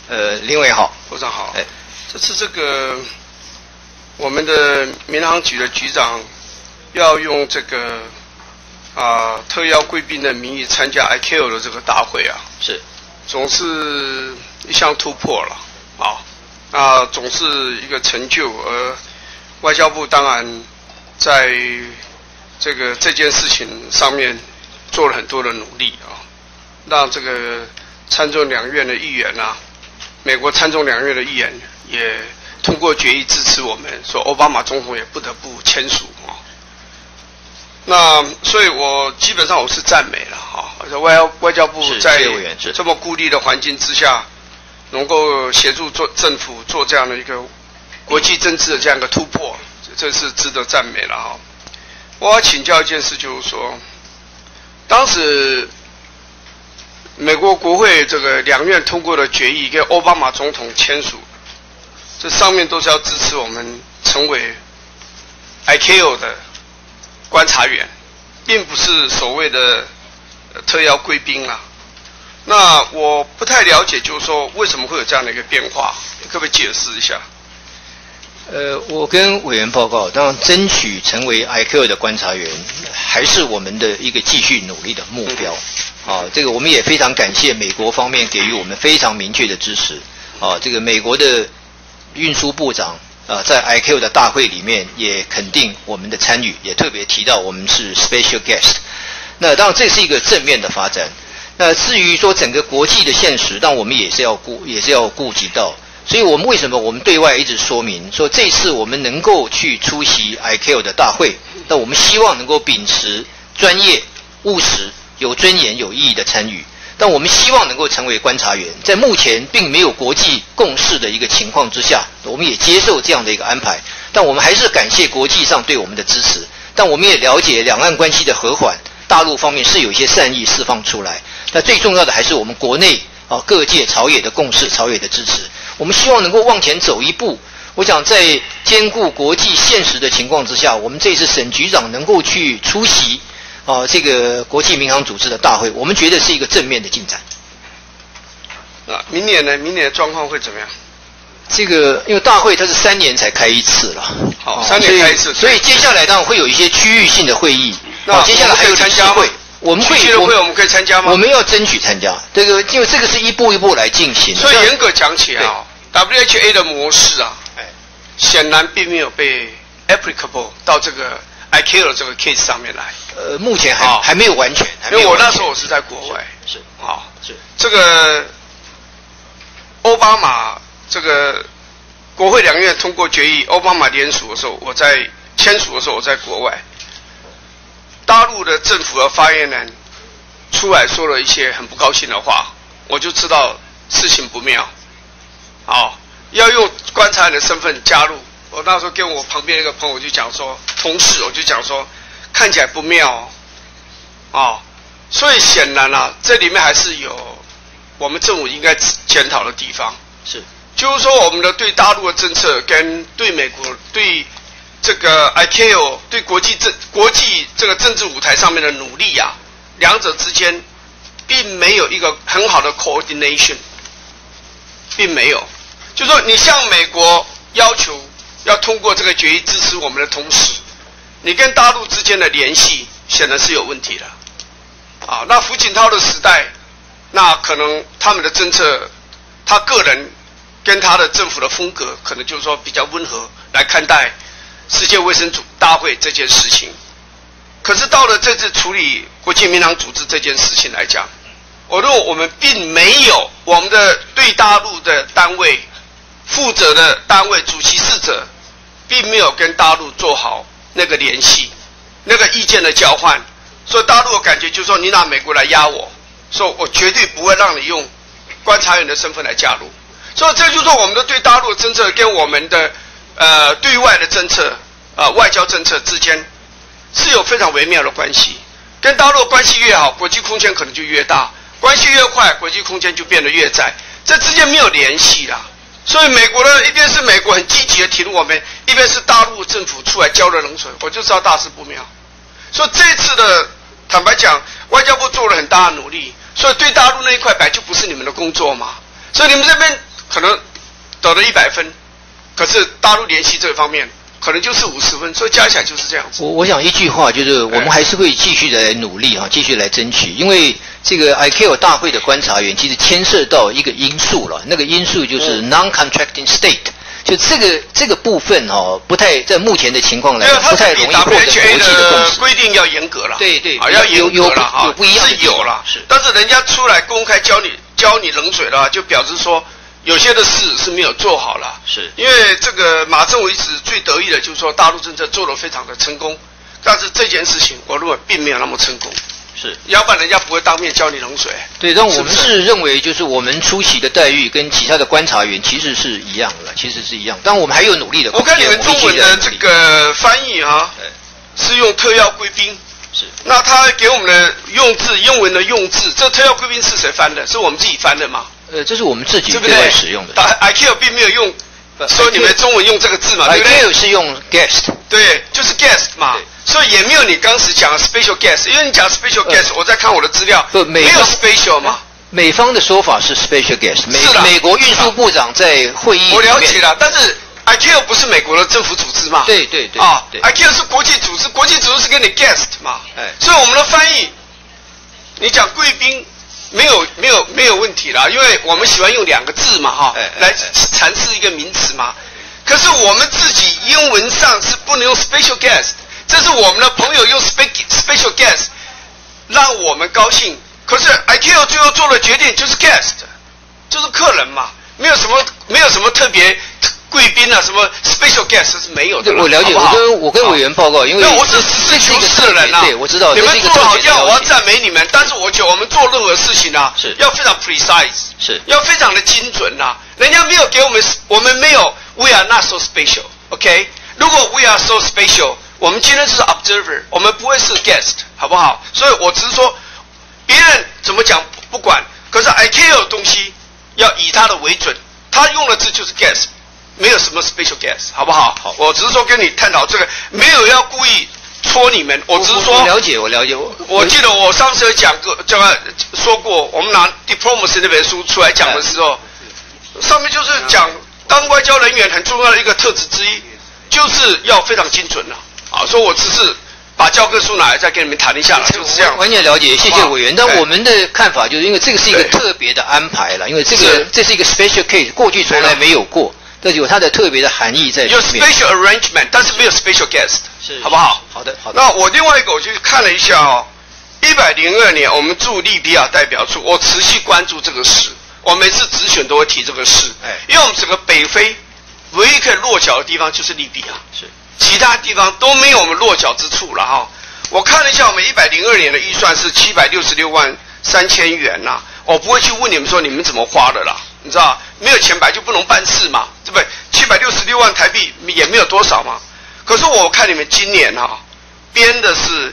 林委好， 部长好。这次这个我们的民航局的局长要用这个特邀贵宾的名义参加 ICAO 的这个大会啊， 是， 总是一项突破了总是一个成就。而外交部当然在这件事情上面做了很多的努力让这个参众两院的议员美国参众两院的议员也通过决议支持我们，说奥巴马总统也不得不签署那所以我基本上我是赞美了外交部在这么孤立的环境之下，能够协助政府做这样的一个国际政治的这样一个突破，这是值得赞美了我要请教一件事，就是说，当时美国国会这个两院通过的决议跟奥巴马总统签署，这上面都是要支持我们成为 ICAO 的观察员，并不是所谓的特邀贵宾那我不太了解，就是说为什么会有这样的一个变化，你可不可以解释一下？ 我跟委员报告，当然争取成为 ICAO 的观察员，还是我们的一个继续努力的目标。这个我们也非常感谢美国方面给予我们非常明确的支持。这个美国的运输部长在 ICAO 的大会里面也肯定我们的参与，也特别提到我们是 special guest。那当然这是一个正面的发展。那至于说整个国际的现实，但我们也是要顾及到。所以我们为什么我们对外一直说明说这次我们能够去出席 ICAO 的大会，那我们希望能够秉持专业、务实、有尊严、有意义的参与，但我们希望能够成为观察员。在目前并没有国际共识的一个情况之下，我们也接受这样的一个安排，但我们还是感谢国际上对我们的支持，但我们也了解两岸关系的和缓，大陆方面是有一些善意释放出来，那最重要的还是我们国内各界朝野的共识、朝野的支持。我们希望能够往前走一步。我想在兼顾国际现实的情况之下，我们这次沈局长能够去出席这个国际民航组织的大会，我们觉得是一个正面的进展。 明年呢？明年的状况会怎么样？ 这个因为大会它是3年才开一次了， 好，3年开一次， 所以接下来当然会有一些区域性的会议。 那接下来还有参加会。我们会我们可以参加吗？ 我们要争取参加这个，因为这个是一步一步来进行。 所以严格讲起来WHA 的模式显然并没有被 applicable 到这个 ICAO 的这个 case 上面来。 目前还没有完全。 因为我那时候我是在国外。 是这个奥巴马这个国会两院通过决议，奥巴马联署的时候，签署的时候我在国外。大陆的政府的发言人出来说了一些很不高兴的话，我就知道事情不妙。要用观察员的身份加入。我那时候跟我旁边一个朋友就讲说，同事我就讲说，看起来不妙所以显然这里面还是有我们政府应该检讨的地方。 是， 就是说我们的对大陆的政策跟对美国对这个 ICAO 对国际这个政治舞台上面的努力两者之间并没有一个很好的 coordination， 并没有。就是说你向美国要求要通过这个决议支持我们的同时，你跟大陆之间的联系显然是有问题的。那胡锦涛的时代，那可能他们的政策，他个人跟他的政府的风格，可能就是说比较温和来看待世界卫生大会这件事情。可是到了这次处理国际民航组织这件事情来讲，我认为我们并没有我们的对大陆的单位负责的单位主席事者，并没有跟大陆做好那个联系，那个意见的交换。所以大陆的感觉就是说，你拿美国来压我，说我绝对不会让你用观察员的身份来加入。所以这就是说我们的对大陆的政策跟我们的对外的政策外交政策之间是有非常微妙的关系。跟大陆的关系越好，国际空间可能就越大；关系越快，国际空间就变得越窄。这之间没有联系啦。所以美国的一边是美国很积极的挺我们，一边是大陆政府出来浇了冷水，我就知道大事不妙。所以这次的坦白讲，外交部做了很大的努力，所以对大陆那一块本来就不是你们的工作嘛。所以你们这边可能得了100分，可是大陆联系这方面可能就是50分，所以加起来就是这样子。 我想一句话就是，我们还是会继续的来努力继续来争取，因为这个 ICAO 大会的观察员其实牵涉到一个因素了，那个因素就是 non-contracting state。就这个部分不太在目前的情况来讲，不太容易获得国际的共识。 规定要严格了， 对对， 要严格了有不一样的是有了，但是人家出来公开浇你冷水了，就表示说有些的事是没有做好了。 是因为这个马政委时最得意的就是说大陆政策做得非常的成功，但是这件事情我认为并没有那么成功。 是， 要不然人家不会当面浇你冷水。 对，但我们是认为，就是我们出席的待遇跟其他的观察员其实是一样的，其实是一样。但我们还有努力的空间。 我看你们中文的这个翻译是用特邀贵宾。 是。那他给我们的用字，英文的用字，这特邀贵宾是谁翻的？是我们自己翻的吗？ 这是我们自己对外使用的。 ICAO 并没有用。所以你们中文用这个字嘛，对不对？ ICAO 是用 guest， 对，就是 guest 嘛。所以也没有你当时讲的 special guest， 因为你讲 special guest， 我在看我的资料，没有 special 嘛。 美方的说法是 special guest， 美国运输部长在会议里面我了解了，但是 ICAO 不是美国的政府组织嘛？ 对对对。 ICAO 是国际组织，国际组织是给你 guest 嘛。所以我们的翻译，你讲贵宾。没有问题啦，因为我们喜欢用2个字嘛来阐释一个名词嘛。可是我们自己英文上是不能用 special guest， 这是我们的朋友用 special guest 让我们高兴。可是 ICAO 最后做的决定就是 guest， 就是客人嘛，没有什么特别贵宾啊，什么 special guest 是没有的。 我了解，我跟委员报告，因为我是实事求是的人对，我知道你们做好要我要赞美你们，但是我们做任何事情是要非常 precise， 是要非常的精准人家没有给我们没有 we are not so special，OK？ 如果 we are so special， 我们今天就是 observer， 我们不会是 guest， 好不好？所以我只是说别人怎么讲不管，可是 ICAO 的东西要以它的为准，他用的字就是 guest。没有什么 special guest， 好不好？ 好， 我只是说跟你探讨这个，没有要故意戳你们，我只是说。 我了解。 我记得我上次有说过，我们拿 Diplomacy 那本书出来讲的时候，上面就是讲当外交人员很重要的一个特质之一，就是要非常精准所以我只是把教科书拿来再跟你们谈一下了，就是这样。 完全了解，谢谢委员。但我们的看法就是因为这个是一个特别的安排了，因为这是一个 special case， 过去从来没有过。这有它的特别的含义在里面。 有 special arrangement， 但是没有 special guest， 好不好？ 好的。 那我另外一个我就看了一下102年我们驻利比亚代表处，我持续关注这个事，我每次质询都会提这个事。因为我们整个北非唯一可以落脚的地方就是利比亚，其他地方都没有我们落脚之处了我看了一下，我们102年的预算是766万3000元我不会去问你们说你们怎么花的啦。你知道没有钱白就不能办事嘛，对不对？766万台币也没有多少嘛。可是我看你们今年编的是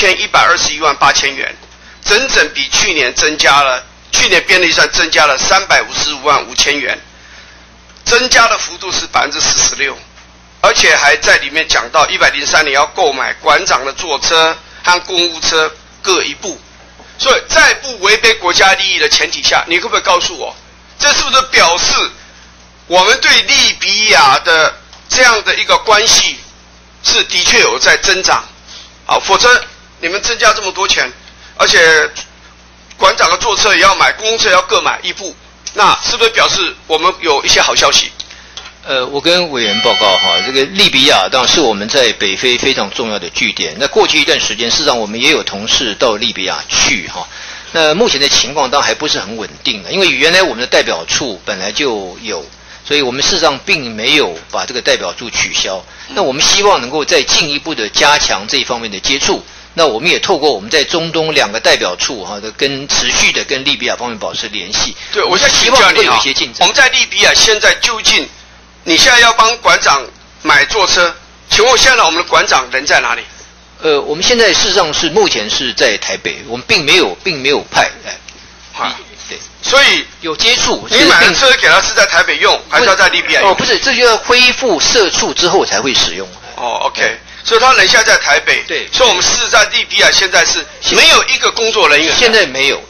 1121万8000元，整整比去年编的预算增加了355万5000元，增加的幅度是46%，而且还在里面讲到103年要购买馆长的座车和公务车各1部，所以在不违背国家利益的前提下，你可不可以告诉我？这是不是表示我们对利比亚的这样的一个关系是的确有在增长？否则你们增加这么多钱，而且馆长的座车也要买，公共车也要各买1部，那是不是表示我们有一些好消息？ 我跟委员报告这个利比亚当然是我们在北非非常重要的据点。那过去一段时间，事实上我们也有同事到利比亚去那目前的情况当然还不是很稳定的，因为原来我们的代表处本来就有，所以我们事实上并没有把这个代表处取消。那我们希望能够再进一步的加强这一方面的接触。那我们也透过我们在中东2个代表处持续的跟利比亚方面保持联系。 对，我现在希望能够有一些进展。 我们在利比亚现在究竟，你现在要帮馆长买座车，请问现在我们的馆长人在哪里？ 我们现在事实上是目前是在台北，我们并没有派对， 所以有接触。 你买的车给他是在台北用，还是要在利比亚用？ 不是，这就要恢复社畜之后才会使用。 OK， 所以他人现在在台北。 对， 所以我们是在利比亚现在是没有一个工作人员。 现在没有。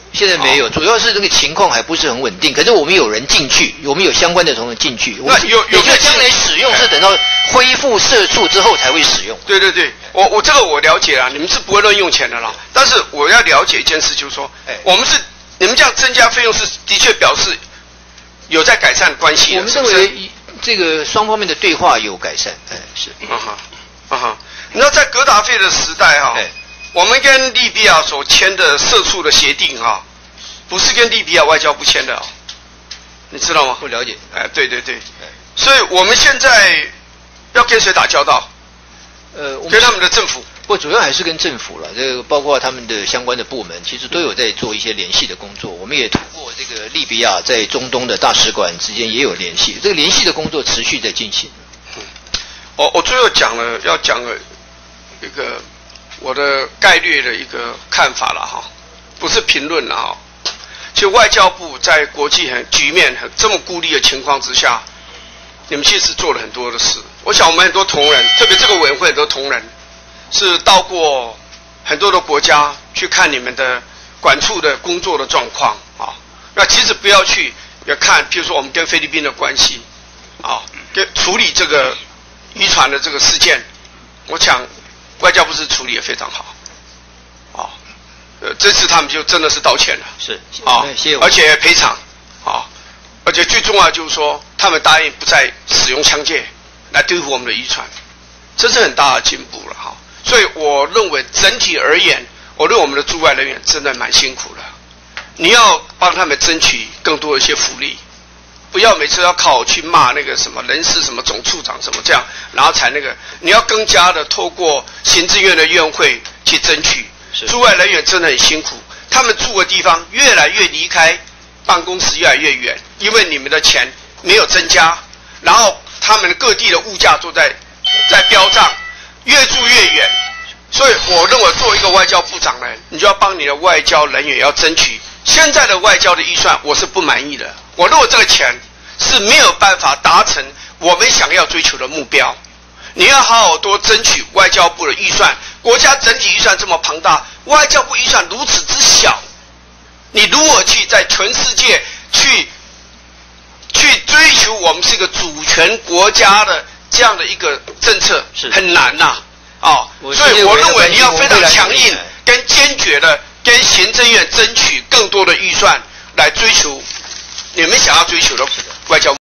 现在没有，主要是这个情况还不是很稳定。可是我们有人进去，我们有相关的同仁进去。 那有将来使用是等到恢复社畜之后才会使用。 对对对，我这个我了解啊，你们是不会乱用钱的啦。但是我要了解一件事，就是说，你们这样增加费用是的确表示有在改善关系。 我们认为这个双方面的对话有改善，是。 你知道在格达费的时代哈，我们跟利比亚所签的社畜的协定哈，不是跟利比亚外交部签的哦，你知道吗？ 不了解。 对对对，所以我们现在要跟谁打交道？跟他们的政府。 不，主要还是跟政府了。这个包括他们的相关的部门，其实都有在做一些联系的工作。我们也通过这个利比亚在中东的大使馆之间也有联系，这个联系的工作持续在进行。 我最后要讲了一个我的概略的一个看法了哈，不是评论了哈。其实外交部在国际局面这么孤立的情况之下，你们其实做了很多的事。我想我们很多同仁，特别这个委员会很多同仁，是到过很多的国家去看你们的管处的工作的状况啊。那其实不要去也看，譬如说我们跟菲律宾的关系啊，跟处理这个渔船的这个事件，我想外交部是处理得非常好啊。这次他们就真的是道歉了， 是啊，而且赔偿啊，而且最重要就是说，他们答应不再使用枪械来对付我们的渔船，这是很大的进步了哈。所以我认为整体而言，我对我们的驻外人员真的蛮辛苦的。你要帮他们争取更多的一些福利，不要每次要靠去骂那个什么人事什么总处长什么这样，然后才那个，你要更加的透过行政院的院会去争取。驻外人员真的很辛苦，他们住的地方越来越离开办公室越来越远，因为你们的钱没有增加，然后他们各地的物价都在飙涨，越住越远。所以我认为作为一个外交部长呢，你就要帮你的外交人员要争取。现在的外交的预算我是不满意的，我认为这个钱是没有办法达成我们想要追求的目标。你要好好多争取外交部的预算，国家整体预算这么庞大，外交部预算如此之小，你如何去在全世界去追求我们是一个主权国家的这样的一个政策，很难呐所以我认为你要非常强硬跟坚决的跟行政院争取更多的预算来追求你们想要追求的外交部。